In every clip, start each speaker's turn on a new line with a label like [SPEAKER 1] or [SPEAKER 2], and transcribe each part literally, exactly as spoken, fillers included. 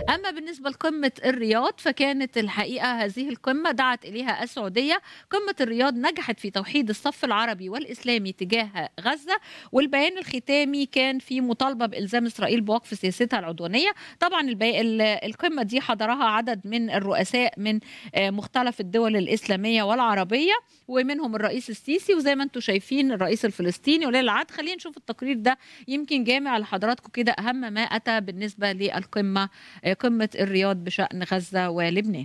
[SPEAKER 1] أما بالنسبة لقمة الرياض فكانت الحقيقة هذه القمة دعت إليها السعودية. قمة الرياض نجحت في توحيد الصف العربي والإسلامي تجاه غزة، والبيان الختامي كان في مطالبة بإلزام إسرائيل بوقف سياستها العدوانية. طبعا البي... القمة دي حضرها عدد من الرؤساء من مختلف الدول الإسلامية والعربية، ومنهم الرئيس السيسي، وزي ما انتم شايفين الرئيس الفلسطيني وليل العهد. خلينا نشوف التقرير ده يمكن جامع لحضراتكم كده أهم ما أتى بالنسبة للقمة، قمة الرياض بشأن غزة ولبنان.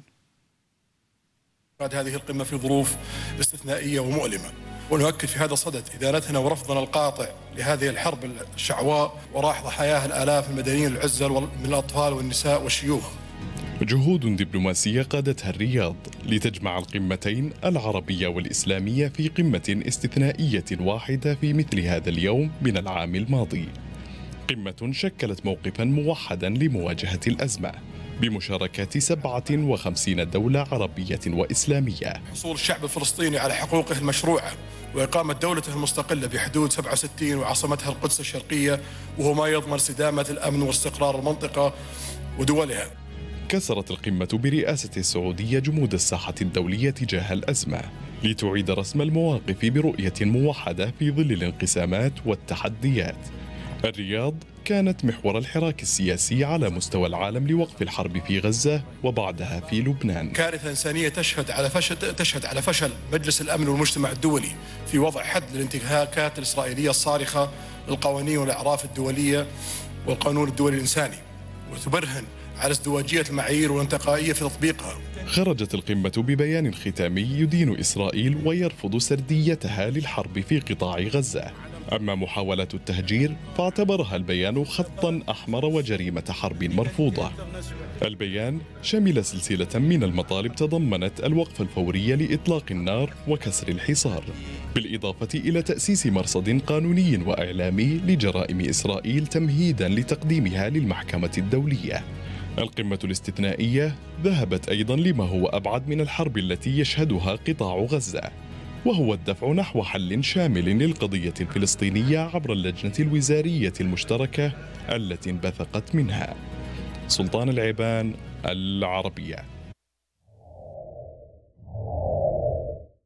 [SPEAKER 2] هذه القمة في ظروف استثنائية ومؤلمة، ونؤكد في هذا الصدد إدانتنا ورفضنا القاطع لهذه الحرب الشعواء وراح ضحاياها الآلاف المدنيين العزل من الأطفال والنساء والشيوخ.
[SPEAKER 3] جهود دبلوماسية قادتها الرياض لتجمع القمتين العربية والإسلامية في قمة استثنائية واحدة في مثل هذا اليوم من العام الماضي. قمة شكلت موقفا موحدا لمواجهة الأزمة بمشاركة سبعة وخمسين دولة عربية وإسلامية.
[SPEAKER 2] حصول الشعب الفلسطيني على حقوقه المشروعة وإقامة دولته المستقلة بحدود سبعة وستين وعاصمتها القدس الشرقية، وهو ما يضمن استدامة الأمن واستقرار المنطقة ودولها.
[SPEAKER 3] كسرت القمة برئاسة السعودية جمود الساحة الدولية تجاه الأزمة لتعيد رسم المواقف برؤية موحدة في ظل الانقسامات والتحديات. الرياض كانت محور الحراك السياسي على مستوى العالم لوقف الحرب في غزة وبعدها في لبنان.
[SPEAKER 2] كارثة إنسانية تشهد على فشل تشهد على فشل مجلس الأمن والمجتمع الدولي في وضع حد للانتهاكات الإسرائيلية الصارخة للقوانين والأعراف الدولية والقانون الدولي الإنساني، وتبرهن على ازدواجية المعايير والانتقائية في تطبيقها.
[SPEAKER 3] خرجت القمة ببيان ختامي يدين إسرائيل ويرفض سرديتها للحرب في قطاع غزة. أما محاولة التهجير فاعتبرها البيان خطا أحمر وجريمة حرب مرفوضة. البيان شمل سلسلة من المطالب تضمنت الوقف الفوري لإطلاق النار وكسر الحصار، بالإضافة إلى تأسيس مرصد قانوني وإعلامي لجرائم إسرائيل تمهيدا لتقديمها للمحكمة الدولية. القمة الاستثنائية ذهبت أيضا لما هو أبعد من الحرب التي يشهدها قطاع غزة، وهو الدفع نحو حل شامل للقضية الفلسطينية عبر اللجنة الوزارية المشتركة التي انبثقت منها. سلطان العيبان، العربية.